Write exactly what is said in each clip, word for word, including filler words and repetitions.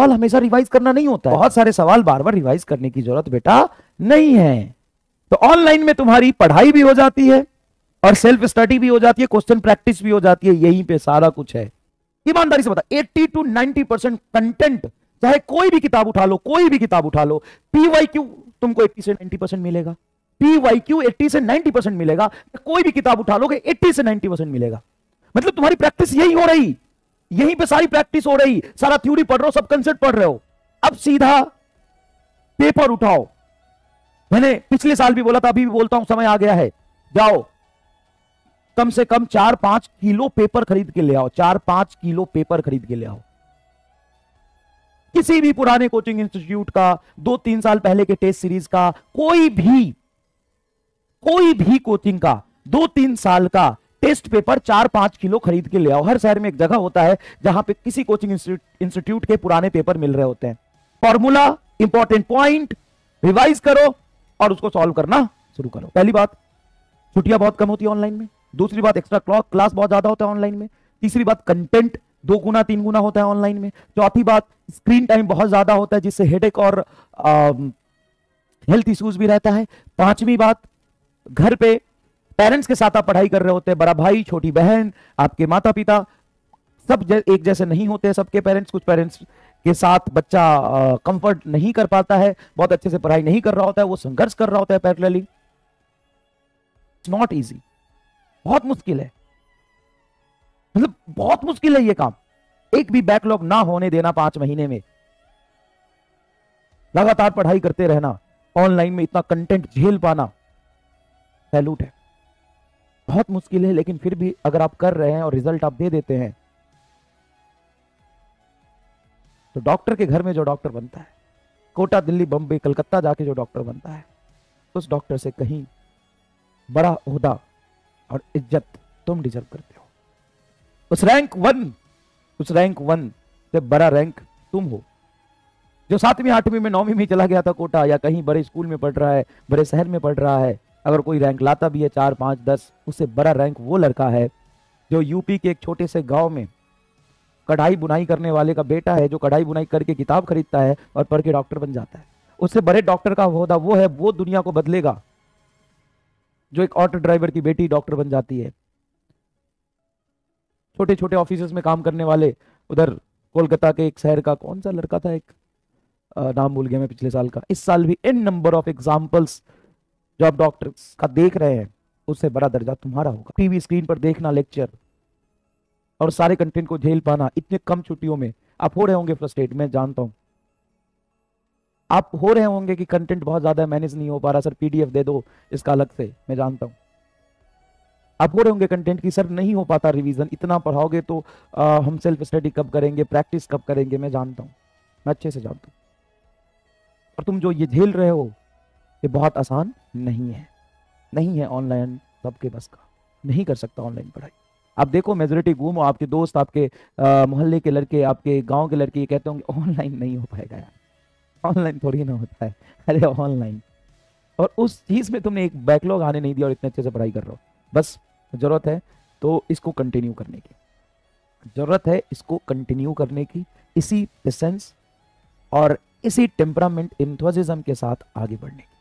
सवाल हमेशा रिवाइज करना नहीं होता है, बहुत सारे सवाल बार बार रिवाइज करने की जरूरत बेटा नहीं है। तो ऑनलाइन में तुम्हारी पढ़ाई भी हो जाती है और सेल्फ स्टडी भी हो जाती है, क्वेश्चन प्रैक्टिस भी हो जाती है, यहीं पे सारा कुछ है। ईमानदारी से बता, अस्सी टू नब्बे परसेंट कंटेंट, चाहे कोई भी किताब उठा लो, कोई भी किताब उठा लो, पीवाईक्यू तुमको अस्सी से नब्बे परसेंट मिलेगा, पीवाईक्यू अस्सी से नब्बे परसेंट मिलेगा, कोई भी किताब उठा लोगे अस्सी से नब्बे परसेंट मिलेगा। मतलब तुम्हारी प्रैक्टिस यही हो रही, यहीं पे सारी प्रैक्टिस हो रही, सारा थ्योरी पढ़ रहे हो, सब कंसेप्ट पढ़ रहे हो। अब सीधा पेपर उठाओ। मैंने पिछले साल भी बोला था, अभी भी बोलता हूं, समय आ गया है, जाओ कम से कम चार पांच किलो पेपर खरीद के ले आओ, चार पांच किलो पेपर खरीद के ले आओ। किसी भी पुराने कोचिंग इंस्टीट्यूट का, दो तीन साल पहले के टेस्ट सीरीज का, कोई भी कोई भी कोचिंग का दो तीन साल का टेस्ट पेपर चार पांच किलो खरीद के ले आओ। हर शहर में एक जगह होता है जहां पे किसी कोचिंग इंस्टीट्यूट के पुराने पेपर मिल रहे होते हैं। फॉर्मूला, इंपॉर्टेंट पॉइंट रिवाइज करो और उसको सॉल्व करना शुरू करो। पहली बात, छुट्टियां बहुत कम होती है ऑनलाइन में। दूसरी बात, एक्स्ट्रा क्लास बहुत ज्यादा होता है ऑनलाइन में। तीसरी बात, कंटेंट दो गुना तीन गुना होता है ऑनलाइन में। चौथी बात, स्क्रीन टाइम बहुत ज्यादा होता है जिससे हेडेक और हेल्थ इश्यूज भी रहता है। पांचवी बात, घर पे पेरेंट्स के साथ आप पढ़ाई कर रहे होते हैं, बड़ा भाई, छोटी बहन, आपके माता पिता, सब एक जैसे नहीं होते हैं सबके पेरेंट्स। कुछ पेरेंट्स के साथ बच्चा कंफर्ट नहीं कर पाता है, बहुत अच्छे से पढ़ाई नहीं कर रहा होता है, वो संघर्ष कर रहा होता है पैरेलली। इट्स नॉट इजी, बहुत मुश्किल है, मतलब बहुत मुश्किल है ये काम। एक भी बैकलॉग ना होने देना पांच महीने में, लगातार पढ़ाई करते रहना, ऑनलाइन में इतना कंटेंट झेल पाना, सैल्यूट है। बहुत मुश्किल है, लेकिन फिर भी अगर आप कर रहे हैं और रिजल्ट आप दे देते हैं, तो डॉक्टर के घर में जो डॉक्टर बनता है, कोटा, दिल्ली, बम्बई, कलकत्ता जाके जो डॉक्टर बनता है, उस डॉक्टर से कहीं बड़ा ओहदा और इज्जत तुम डिजर्व करते हो। उस रैंक वन उस रैंक वन से बड़ा रैंक तुम हो। जो सातवीं आठवीं में नौवीं में चला गया था कोटा, या कहीं बड़े स्कूल में पढ़ रहा है, बड़े शहर में पढ़ रहा है, अगर कोई रैंक लाता भी है चार पांच दस, उससे बड़ा रैंक वो लड़का है जो यूपी के एक छोटे से गांव में कढ़ाई बुनाई करने वाले का बेटा है, जो कढ़ाई बुनाई करके किताब खरीदता है और पढ़ के डॉक्टर बन जाता है। उससे बड़े डॉक्टर का होदा वो है, वो दुनिया को बदलेगा, जो एक ऑटो ड्राइवर की बेटी डॉक्टर बन जाती है। छोटे छोटे ऑफिस में काम करने वाले, उधर कोलकाता के एक शहर का कौन सा लड़का था, एक आ, नाम भूल गया मैं पिछले साल का, इस साल भी इन नंबर ऑफ एग्जाम्पल्स जो आप डॉक्टर्स का देख रहे हैं, उससे बड़ा दर्जा तुम्हारा होगा। टीवी स्क्रीन पर देखना लेक्चर और सारे कंटेंट को झेल पाना इतने कम छुट्टियों में, आप हो रहे होंगे फ्रस्ट्रेट, मैं जानता हूं आप हो रहे होंगे कि कंटेंट बहुत ज्यादा मैनेज नहीं हो पा रहा, सर पीडीएफ दे दो इसका अलग से, मैं जानता हूं आप हो रहे होंगे कंटेंट की, सर नहीं हो पाता रिवीजन, इतना पढ़ाओगे तो आ, हम सेल्फ स्टडी कब करेंगे, प्रैक्टिस कब करेंगे, मैं जानता हूं, मैं अच्छे से जानता हूं। और तुम जो ये झेल रहे हो, ये बहुत आसान नहीं है, नहीं है ऑनलाइन सबके बस का, नहीं कर सकता ऑनलाइन पढ़ाई। आप देखो मेजोरिटी घूमो, आपके दोस्त, आपके मोहल्ले के लड़के, आपके गांव के लड़के ये कहते होंगे ऑनलाइन नहीं हो पाएगा यार, ऑनलाइन थोड़ी ना होता है, अरे ऑनलाइन। और उस चीज में तुमने एक बैकलॉग आने नहीं दिया और इतने अच्छे से पढ़ाई कर रहे हो। बस जरूरत है तो इसको कंटिन्यू करने की, जरूरत है इसको कंटिन्यू करने की, इसी पेशेंस और इसी टेम्परामेंट, एंथुसियाज्म के साथ आगे बढ़ने की,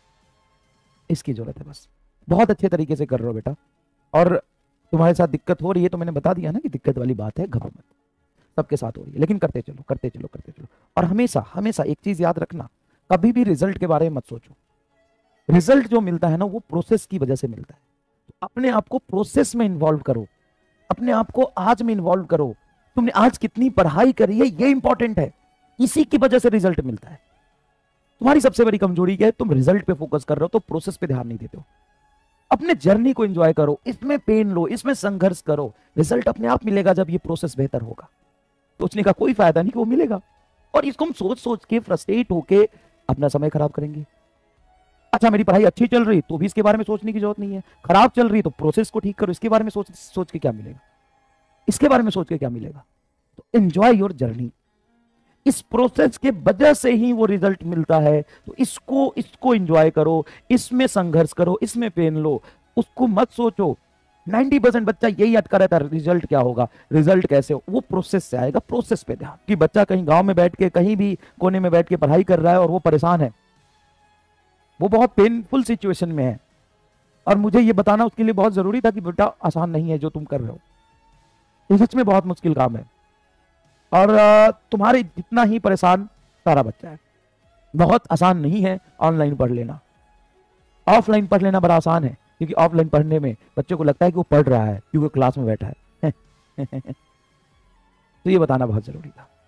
इसकी जरूरत है। बस बहुत अच्छे तरीके से कर रहे हो बेटा, और तुम्हारे साथ दिक्कत हो रही है तो मैंने बता दिया ना कि दिक्कत वाली बात है, घबराओ मत, सबके साथ हो रही है, लेकिन करते चलो करते चलो करते चलो। और हमेशा हमेशा एक चीज याद रखना, कभी भी रिजल्ट के बारे में मत सोचो। रिजल्ट जो मिलता है ना, वो प्रोसेस की वजह से मिलता है। तो अपने आप को प्रोसेस में इन्वॉल्व करो, अपने आप को आज में इन्वॉल्व करो। तुमने आज कितनी पढ़ाई करी है ये इंपॉर्टेंट है, इसी की वजह से रिजल्ट मिलता है। तुम्हारी सबसे बड़ी कमजोरी क्या है, तुम रिजल्ट पे फोकस कर रहे हो तो प्रोसेस पे ध्यान नहीं देते हो। अपने जर्नी को एंजॉय करो, इसमें पेन लो, इसमें संघर्ष करो, रिजल्ट अपने आप मिलेगा जब ये प्रोसेस बेहतर होगा। सोचने का कोई फायदा नहीं कि वो मिलेगा, और इसको हम सोच सोच के फ्रस्ट्रेट होके अपना समय खराब करेंगे। अच्छा मेरी पढ़ाई अच्छी चल रही तो भी इसके बारे में सोचने की जरूरत नहीं है, खराब चल रही तो प्रोसेस को ठीक करो, इसके बारे में सोच सोच के क्या मिलेगा, इसके बारे में सोच के क्या मिलेगा। तो एंजॉय योर जर्नी, इस प्रोसेस के वजह से ही वो रिजल्ट मिलता है। तो इसको इसको एंजॉय करो, इसमें संघर्ष करो, इसमें पेन लो, उसको मत सोचो नब्बे परसेंट बच्चा यही अटका रहता है, रिजल्ट क्या होगा, रिजल्ट कैसे हो, वो प्रोसेस से आएगा, प्रोसेस पे ध्यान। कि बच्चा कहीं गांव में बैठ के कहीं भी कोने में बैठ के पढ़ाई कर रहा है और वो परेशान है, वो बहुत पेनफुल सिचुएशन में है, और मुझे ये बताना उसके लिए बहुत जरूरी था कि बेटा आसान नहीं है जो तुम कर रहे हो, ये सच में बहुत मुश्किल काम है। और तुम्हारे जितना ही परेशान सारा बच्चा है। बहुत आसान नहीं है ऑनलाइन पढ़ लेना, ऑफलाइन पढ़ लेना बड़ा आसान है, क्योंकि ऑफलाइन पढ़ने में बच्चों को लगता है कि वो पढ़ रहा है क्योंकि क्लास में बैठा है। तो ये बताना बहुत जरूरी था।